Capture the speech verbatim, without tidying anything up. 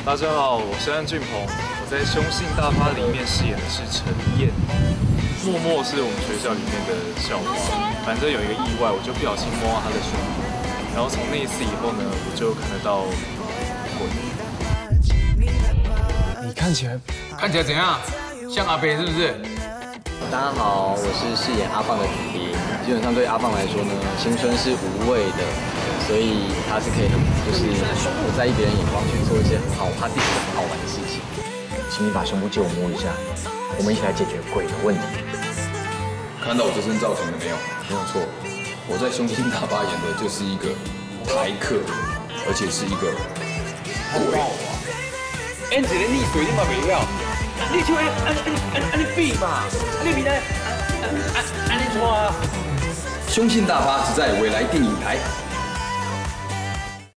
大家好，我是安俊鹏，我在《凶性大发》里面饰演的是陈燕。默默是我们学校里面的校花，反正有一个意外，我就不小心摸到她的胸部，然后从那一次以后呢，我就看得到鬼。 你看起来看起来怎样？像阿北是不是？ 大家好，我是饰演阿棒的子婷。基本上对阿棒来说呢，青春是无畏的，所以他是可以很就是不在意别人眼光，去做一些很好他自己觉得很好玩的事情。请你把胸部借我摸一下，我们一起来解决鬼的问题。 看到我这身造型了没有？没有错，我在《凶星大发》演的就是一个台客，而且是一个鬼。 演一个溺水你嘛袂晓，你就安安安安尼比嘛，你比来安安安尼拖啊。 《凶星大发》只在未来电影台。